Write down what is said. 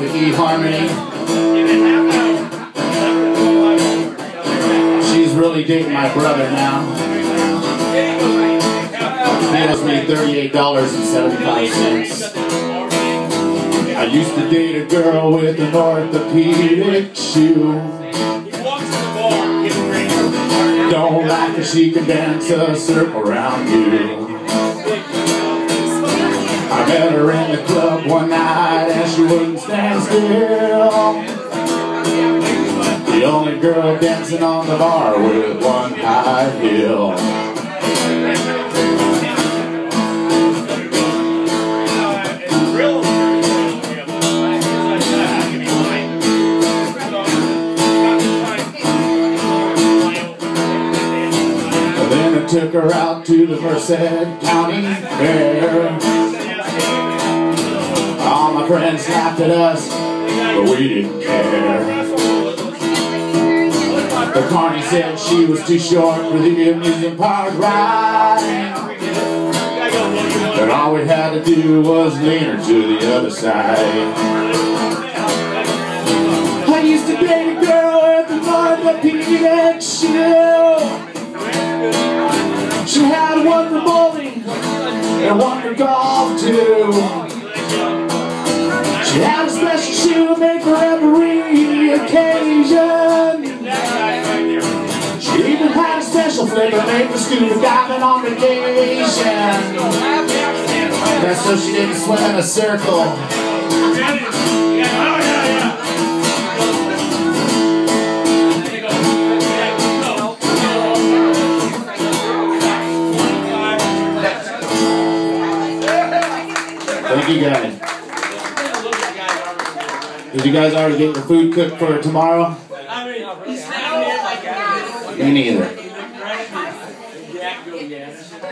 the eHarmony. She's really dating my brother now. He owes me $38.75. I used to date a girl with an orthopedic shoe. Don't like her, she can dance a circle around you. I met her in the club one night and she wouldn't stand still. The only girl dancing on the bar with one high heel. Then I took her out to the Merced County Fair. All my friends laughed at us, but we didn't care. The carny said she was too short for the amusement park ride, but all we had to do was lean her to the other side. I used to date a girl with an orthopedic shoe. She had one for bowling and one for golf too. She had a special shoe made for every occasion. She even had a special flavor made for scuba diving on vacation. That's so she didn't swim in a circle. Thank you guys. Did you guys already get your food cooked for tomorrow? Me neither.